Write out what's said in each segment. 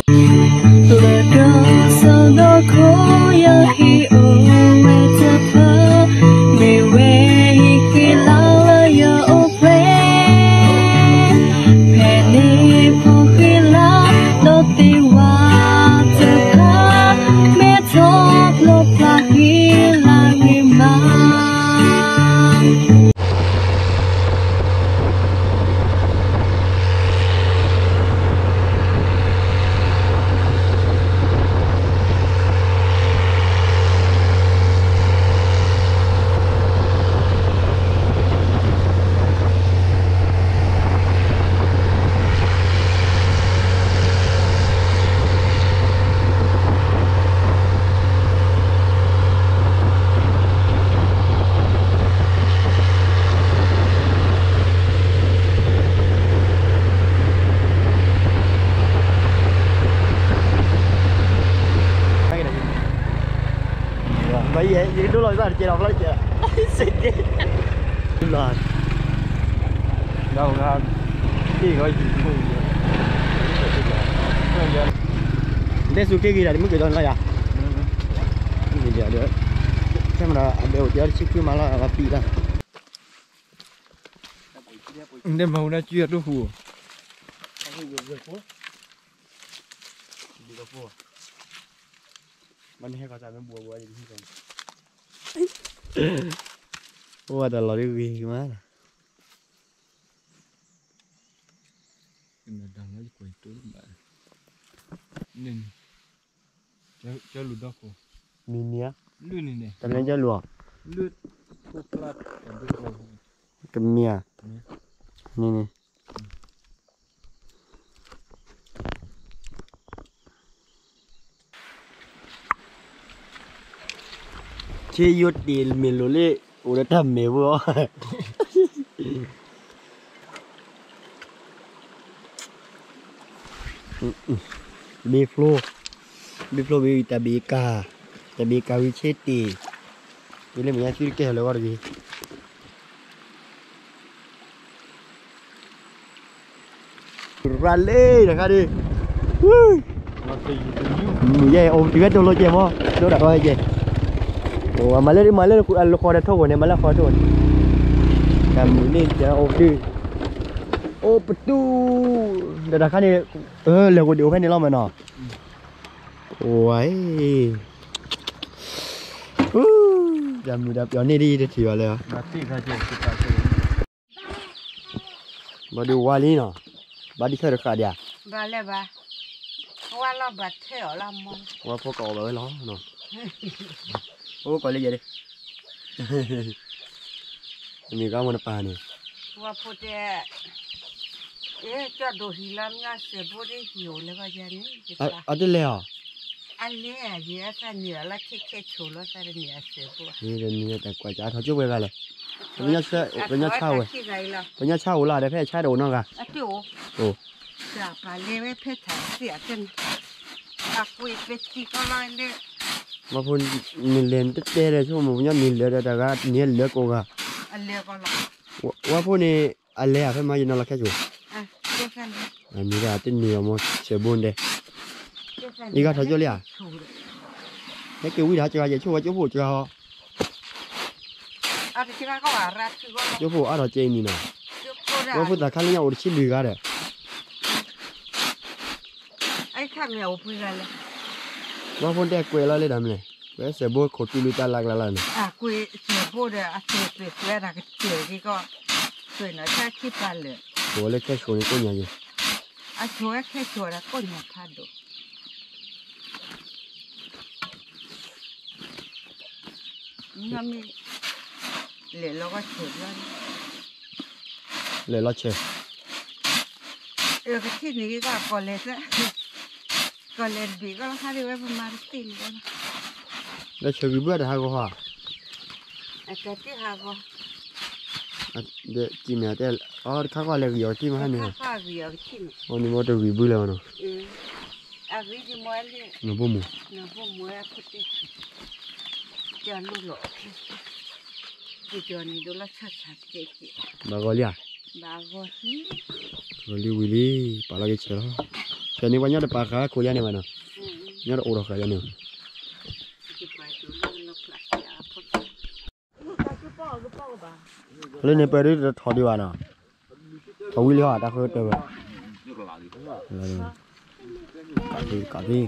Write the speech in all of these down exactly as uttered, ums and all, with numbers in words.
Vậy vậy, vậy đúng rồi, sao chị đọc lấy chưa? Xịt đi. Là đâu ra cái gọi gì cũng để suy cái gì là mức cái đó là gì vậy được xem là đều giờ chỉ cứ mà là là bị là để màu nó chưa đủ phù mình hay có sao mình bùa bùa gì không còn bùa là loại gì má cái này đang nói quậy tối mà nên cho cho lụt đó cô mini á lụt này này tao lấy cho lụa lụt cô plat cái mía nè nè chỉ yết đi mình lối lệ udah thầm mẹ vừaบีฟโลบีฟโลบีตาบีกาตาบีกาวิเชตีวิเล่มยังชื่อเกี่ยวเลยว่าดีรันเล่นะครับดิวู้มือใหญ่โอ้ที่เวทโดนรถเจ็บมั้งโดนอะไรเจ็บโอ้มาเล่นมาเล่นอันลูกคอได้เท่ากันเนี่ยมาเล่นคอโดนแต่มือนี่จะโอ้ดิโอ้ประตูเดี๋ยวนะครับนี่เออเร็วกว่าเดี๋ยวแค่นี้เรามาหน่อโอ้ยจำมือดับย้อนนี่ดีเถียวเลยอ่ะมาที่ข้าเจ้าสุดท้ายมาดูว่านี่เนาะบ้านที่เธอขาดยาบ้านเลยบ้าว่าเราบัดเที่ยวเรามองว่าพวกเก่าแบบไว้ล้อเนาะโอ้ก่อนเลยยังดิมีก้าวมันปลาเนี่ยว่าพอดีเอ๊ะจะดูหิลามยาเสพได้หิวเลยว่าจะนี่อ่ะอ่ะได้เลยอ่ะอันนี้อ่ะเยอะแต่เหนือละแค่แค่โชว์แล้วแต่เหนือเสพนี่เดี๋ยวนี้แต่กว่าจะเขาจุกไปกันเลยเป็นยักษ์เช่เป็นยักษ์เช่าเว้ยเป็นยักษ์เช่าล่ะได้แค่ใช้โดนนั่งกันอ่ะเดี๋ยวโอ้จะไปเลี้ยงเพชรถ่ายเสียกันอ่ะคุยเป็ดที่ก็ไล่เลยมาพูดมีเลนต์เต้เลยช่วงมันยังมีเหลือแต่ก็เนี่ยเหลือกูก็อันเลี้ยงก็ไล่ว่าพูดนี่อะไรอ่ะเพิ่มมาอยู่นั่นละแค่จู่อ่ะเจ้ากันอันนี้ก็ติดเหนียวมั้งเสียบุญเด้นี่ก็ทำจุเลยอ่ะนี่คือวิธีจะจะช่วยจุผู้จะเขาอ่ะที่นั่นก็ว่ารัดคือก็จุผู้อะไรเจนี่นะว่าพูดแต่ขั้นนี้ยังอุดชิ้นดีกันเลยไอ้ข้ามีเอาพูดกันเลยว่าพูดแต่กล้วยแล้วเลยดำเลยกล้วยเสียบุญขดกิลูตาลักละละเนี่ยอ่ะกล้วยเสียบุญเด้ออ่ะเสียเปลือกแล้วนะก็เจียวที่ก็สวยนะแค่ที่ปลาเลยโอ้เล็กแค่ชวนนี่ก็ยังอยู่อ่ะชวนแค่ชวนแล้วก็ยังพลาดดูนี่มีเหลือเราก็เฉยแล้วเหลือเราเฉยเออที่นี่ก็ก่อนเลยซะก่อนเลยบีก็ให้ได้ไว้ประมาณตีนกันแล้วเฉยวิบัติฮะก็ฮะไอ้แกที่ฮะก็เดี๋ยวจีเมียแต่อ๋อข้าก็เล็กอยู่ที่มาให้เนี่ยข้าเรียกที่อ๋อนี่มันจะวิบุแล้วเนาะอืมอ่ะวิธีมวยเลยหนูบ่มูหนูบ่มวยอ่ะพุทธิจะรู้หรอกที่จอนี่ดูแลชัดชัดเจ๊บางกอลี่อ่ะบางกอลี่กอลี่วิลี่ปลาละกี่เชลล์ cho nên bao nhiêu được bà khá cô gia này mà nó nhớ được ô đâu khá gia này lên này bây giờ thò đi vào nào thò đi vào đã khơi được rồi cả đi cả đi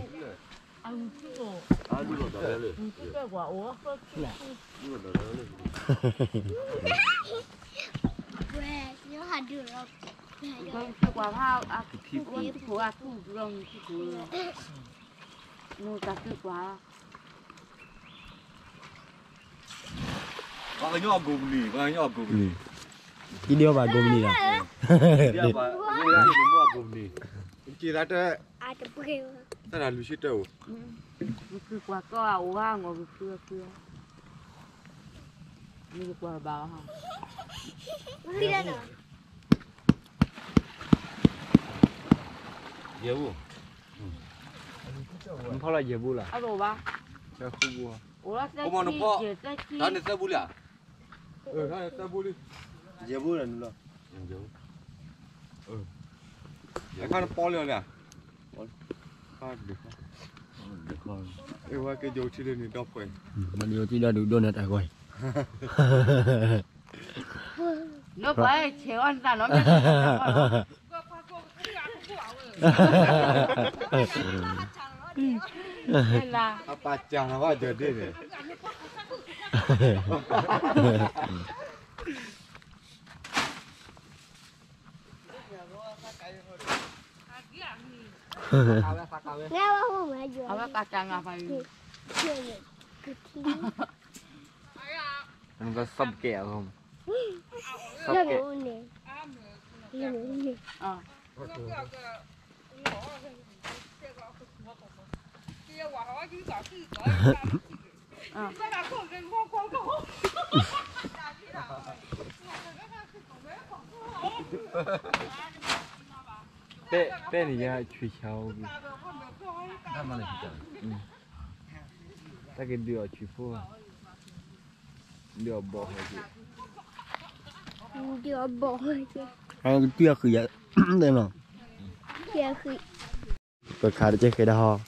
nhớ hạt được rồi. Con cái quả phao à cái của à thu rồng cái của mua cả cái quả. Có cái nhỏ gồm nỉ, có cái nhỏ gồm nỉ. đi điêu vào gồm nỉ à? Đi vào, đi ra thì mua gồm nỉ. Chỉ ra thế. À tập kêu. Thế là lưu shit đâu? Cái quả có à hoa ngồi kia kia. Như cái quả bao hả? Đi ra nào. 예부. không phải là gì vui là À đồ ba. 제가 후보. Ủa sẽ Ủa mà nó có- chi sẽ chi. 나는 써볼이야. 어, 나는 써볼이. gì vui là nữa 연결. 어. 약간 뻘려냐? 뻘. 아, được. Được. 이거 cái dầu chỉ lên đọc rồi. mà điều thì đã được đôn hết rồi Nó phải chéo ăn ra nó mới. Nên là 아빠 짱 나와 저 되네. Nghe ba không mẹ vừa. เอาไว้กาจังอ่ะไป Chưa được. Cứ thi. nó có sâm kẹo không? Nó bị ôn nè. Nó bị ôn nè. อ่า 빼 빼니야 취샤오. 한마디 진짜. 응. 딱히 đưa 취포. đưa bỏ hết. Chưa bỏ chứ. cái kiaคือvậy đây mà Chưa khi. เปิดขาได้เจ๊เคยได้ฮอ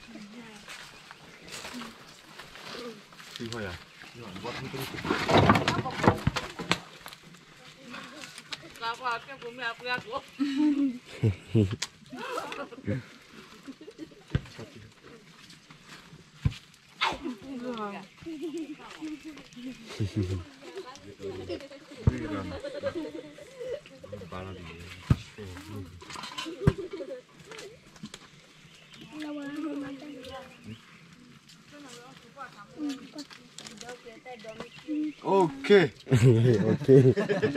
이거야. 이거 뭐 하는 กาว่าแกผมอยากเรียกว่า 오케이. ok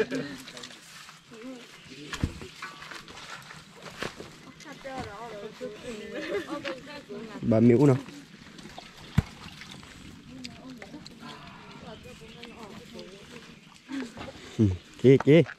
bà miễu nào kìa kìa